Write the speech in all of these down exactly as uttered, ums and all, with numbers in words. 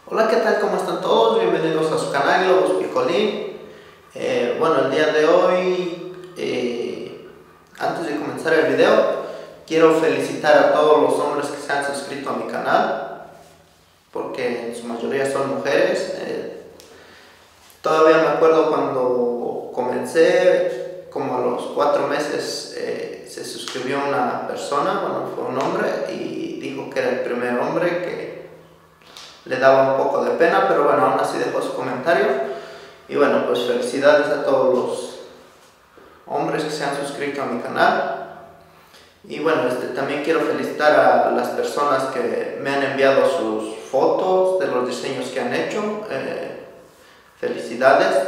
Hola, ¿qué tal? ¿Cómo están todos? Bienvenidos a su canal Globos Picolín. Eh, bueno, el día de hoy, eh, antes de comenzar el video, quiero felicitar a todos los hombres que se han suscrito a mi canal, porque en su mayoría son mujeres. Eh, todavía me acuerdo cuando comencé, como a los cuatro meses, eh, se suscribió una persona, bueno, fue un hombre, y dijo que era el primer hombre que le daba un poco de pena, pero bueno, aún así dejó su comentario. Y bueno, pues felicidades a todos los hombres que se han suscrito a mi canal. Y bueno, este, también quiero felicitar a las personas que me han enviado sus fotos de los diseños que han hecho. Eh, felicidades.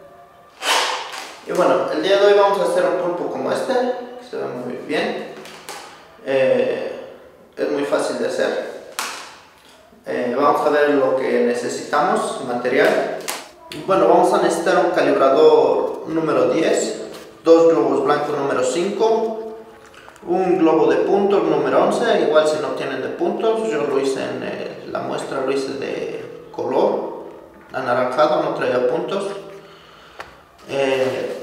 Y bueno, el día de hoy vamos a hacer un pulpo como este, que se ve muy bien. Eh, es muy fácil de hacer. Eh, vamos a ver lo que necesitamos, material. Bueno, vamos a necesitar un calibrador número diez, dos globos blancos número cinco, un globo de puntos número once, igual si no tienen de puntos, yo lo hice en eh, la muestra, lo hice de color anaranjado, no traía puntos. Eh,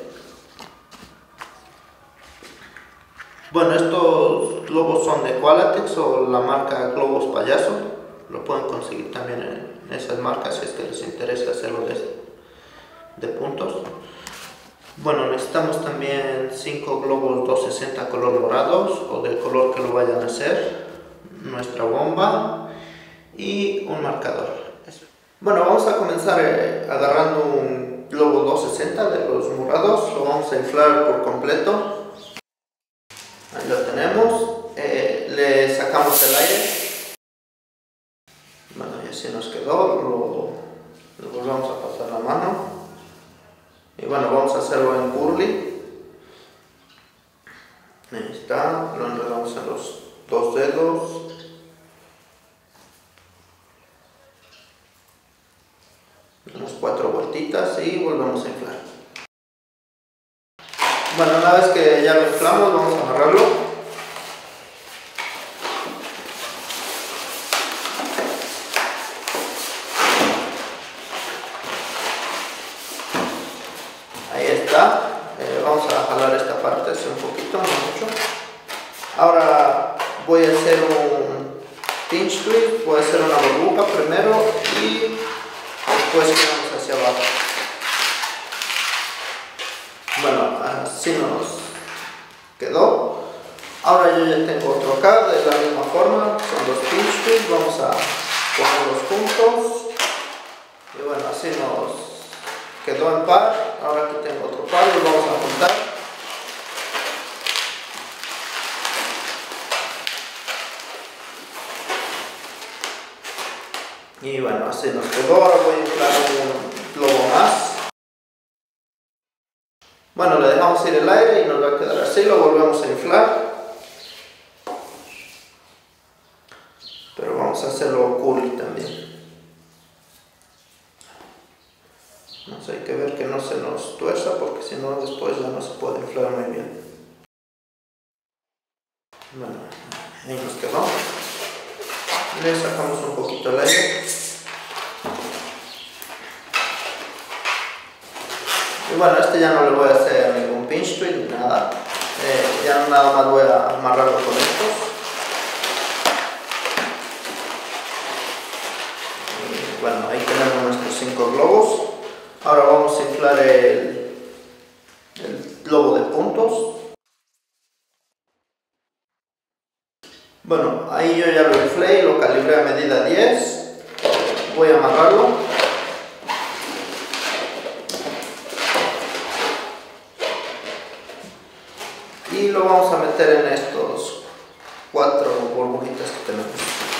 bueno, estos globos son de Qualatex o la marca Globos Payaso. Lo pueden conseguir también en esas marcas si es que les interesa hacerlo de, de puntos. Bueno, necesitamos también cinco globos doscientos sesenta color morados o del color que lo vayan a hacer, nuestra bomba y un marcador. Bueno, vamos a comenzar eh, agarrando un globo doscientos sesenta de los morados, lo vamos a inflar por completo. Ahí lo tenemos, eh, le sacamos el aire. Bueno, y así nos quedó, lo, lo volvemos a pasar la mano y bueno, vamos a hacerlo en curly. Ahí está, lo enredamos en los dos dedos, unas cuatro vueltitas y volvemos a inflar. Bueno, una vez que ya lo inflamos, vamos a amarrarlo. Ahí está, eh, vamos a jalar esta parte así un poquito, no mucho. Ahora voy a hacer un pinch twist, voy a hacer una burbuja primero y después vamos hacia abajo. Bueno, así nos quedó. Ahora yo ya tengo otro acá de la misma forma, son los pinch twists, vamos a ponerlos juntos y bueno, así nos quedó en par. Ahora aquí tengo otro par, los vamos a juntar. Y bueno, así nos quedó. Ahora voy a inflar un globo más. Bueno, le dejamos ir el aire y nos va a quedar así, lo volvemos a inflar. Pero vamos a hacerlo curly también. Entonces hay que ver que no se nos tuerza porque si no después ya no se puede inflar muy bien. Bueno, ahí nos quedó. Le sacamos un poquito el aire. Y bueno, este ya no le voy a hacer ningún pinch twist ni nada. Eh, ya nada más voy a amarrarlo con estos. Y bueno, ahí tenemos nuestros cinco globos. Ahora vamos a inflar el, el globo de puntos. Bueno, ahí yo ya lo inflé y lo calibré a medida diez. Voy a amarrarlo. Y lo vamos a meter en estos cuatro burbujitas que tenemos.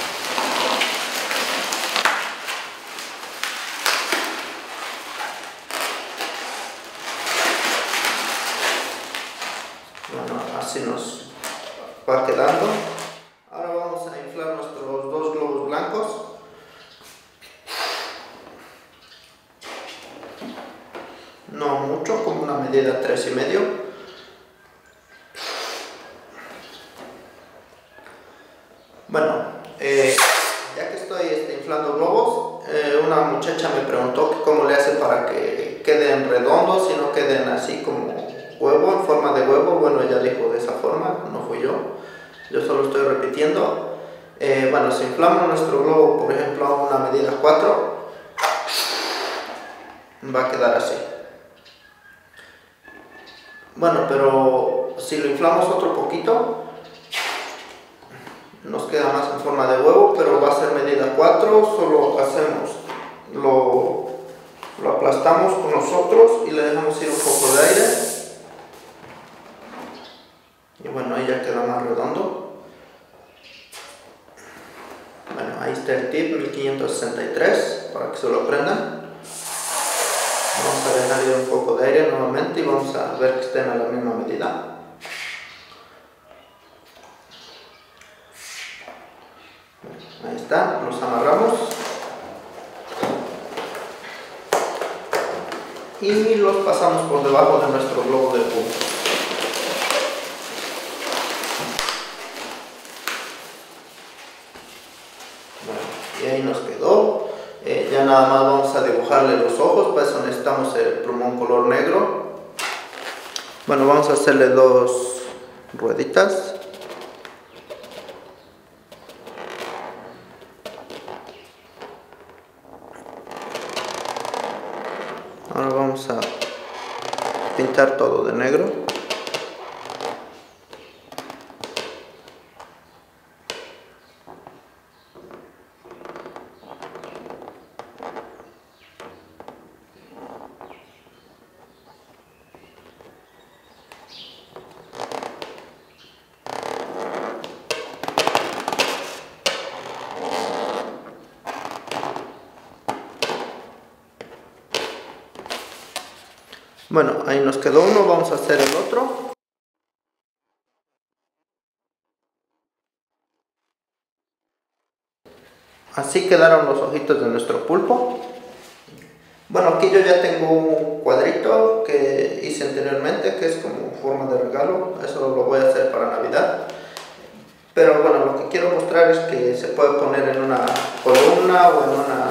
Bueno, así nos va quedando. Ahora vamos a inflar nuestros dos globos blancos. No mucho, como una medida tres y medio. Bueno, eh, ya que estoy este, inflando globos, eh, una muchacha me preguntó que cómo le hace para que queden redondos y no queden así como huevo, en forma de huevo. Bueno, ella dijo de esa forma, no fui yo, yo solo estoy repitiendo. Eh, bueno, si inflamos nuestro globo, por ejemplo, a una medida cuatro, va a quedar así. Bueno, pero si lo inflamos otro poquito, nos queda más en forma de huevo, pero va a ser medida cuatro. Solo hacemos, lo, lo aplastamos con nosotros y le dejamos ir un poco de aire. Y bueno, ahí ya queda más redondo. Bueno, ahí está el tip mil quinientos sesenta y tres, para que se lo aprendan. Vamos a dejar ir un poco de aire nuevamente y vamos a ver que estén a la misma medida. Ahí está, los amarramos y los pasamos por debajo de nuestro globo de punta. Bueno, y ahí nos quedó. Eh, ya nada más vamos a dibujarle los ojos, para eso necesitamos el plumón color negro. Bueno, vamos a hacerle dos rueditas. Ahora vamos a pintar todo de negro. Bueno, ahí nos quedó uno, vamos a hacer el otro. Así quedaron los ojitos de nuestro pulpo. Bueno, aquí yo ya tengo un cuadrito que hice anteriormente, que es como forma de regalo. Eso lo voy a hacer para Navidad. Pero bueno, lo que quiero mostrar es que se puede poner en una columna o en una...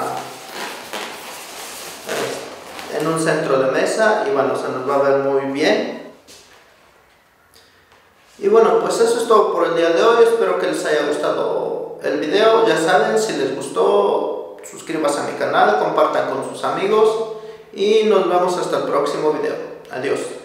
en un centro de mesa y bueno, se nos va a ver muy bien. Y bueno, pues eso es todo por el día de hoy. Espero que les haya gustado el video. Ya saben, si les gustó, suscríbanse a mi canal, compartan con sus amigos y nos vemos hasta el próximo video. Adiós.